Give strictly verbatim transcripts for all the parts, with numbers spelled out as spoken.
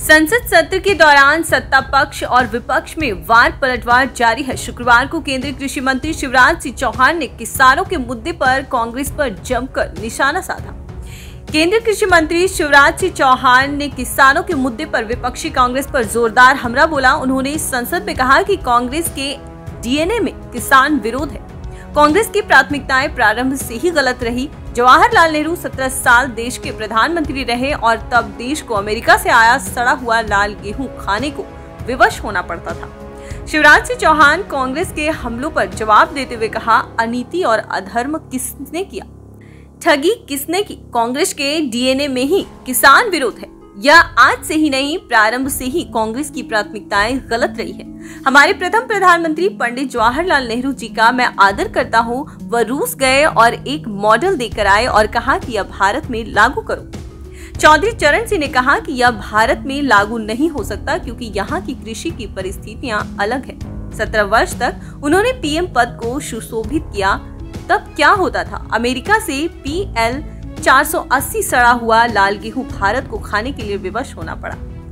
संसद सत्र के दौरान सत्ता पक्ष और विपक्ष में वार पलटवार जारी है। शुक्रवार को केंद्रीय कृषि मंत्री शिवराज सिंह चौहान ने किसानों के मुद्दे पर कांग्रेस पर जमकर निशाना साधा। केंद्रीय कृषि मंत्री शिवराज सिंह चौहान ने किसानों के मुद्दे पर विपक्षी कांग्रेस पर जोरदार हमला बोला। उन्होंने संसद में कहा कि कांग्रेस के डीएनए में किसान विरोध है। कांग्रेस की प्राथमिकताएं प्रारंभ से ही गलत रही। जवाहरलाल नेहरू सत्रह साल देश के प्रधानमंत्री रहे और तब देश को अमेरिका से आया सड़ा हुआ लाल गेहूं खाने को विवश होना पड़ता था। शिवराज सिंह चौहान कांग्रेस के हमलों पर जवाब देते हुए कहा, अनीति और अधर्म किसने किया, ठगी किसने की? कांग्रेस के डीएनए में ही किसान विरोध है। यह आज से ही नहीं, प्रारंभ से ही कांग्रेस की प्राथमिकताएं गलत रही है। हमारे प्रथम प्रधानमंत्री पंडित जवाहरलाल नेहरू जी का मैं आदर करता हूं। वह रूस गए और एक मॉडल देकर आए और कहा कि यह भारत में लागू करो। चौधरी चरण सिंह ने कहा कि यह भारत में लागू नहीं हो सकता क्योंकि यहाँ की कृषि की परिस्थितियां अलग है। सत्रह वर्ष तक उन्होंने पीएम पद को सुशोभित किया। तब क्या होता था? अमेरिका से पीएल चार सौ अस्सी सड़ा हुआ लाल गेहूं भारत को खाने के लिए विवश होना पड़ा।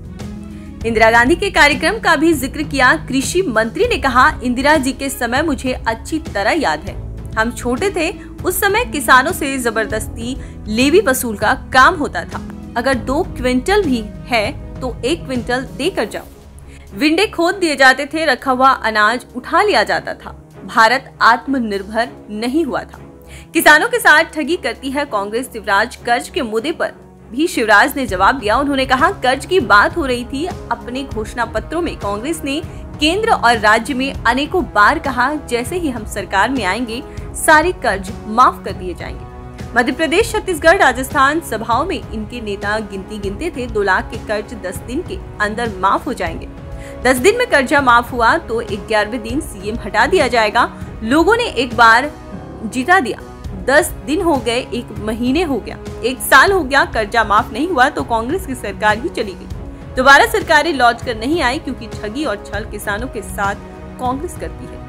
इंदिरा गांधी के कार्यक्रम का भी जिक्र किया। कृषि मंत्री ने कहा, इंदिरा जी के समय मुझे अच्छी तरह याद है। हम छोटे थे, उस समय किसानों से जबरदस्ती लेवी वसूल का काम होता था। अगर दो क्विंटल भी है तो एक क्विंटल देकर जाओ। विंडे खोद दिए जाते थे, रखा हुआ अनाज उठा लिया जाता था। भारत आत्मनिर्भर नहीं हुआ था। किसानों के साथ ठगी करती है कांग्रेस। शिवराज कर्ज के मुद्दे पर भी शिवराज ने जवाब दिया। उन्होंने कहा, कर्ज की बात हो रही थी। अपने घोषणा पत्रों में कांग्रेस ने केंद्र और राज्य में अनेकों बार कहा, जैसे ही हम सरकार में आएंगे सारे कर्ज माफ कर दिए जाएंगे। मध्य प्रदेश, छत्तीसगढ़, राजस्थान सभाओं में इनके नेता गिनती गिनते थे। दो लाख के कर्ज दस दिन के अंदर माफ हो जाएंगे। दस दिन में कर्जा माफ हुआ तो ग्यारहवें दिन सीएम हटा दिया जाएगा। लोगों ने एक बार जीता दिया। दस दिन हो गए, एक महीने हो गया, एक साल हो गया, कर्जा माफ नहीं हुआ तो कांग्रेस की सरकार ही चली गई। दोबारा सरकारें लौट कर नहीं आई क्योंकि ठगी और छल किसानों के साथ कांग्रेस करती है।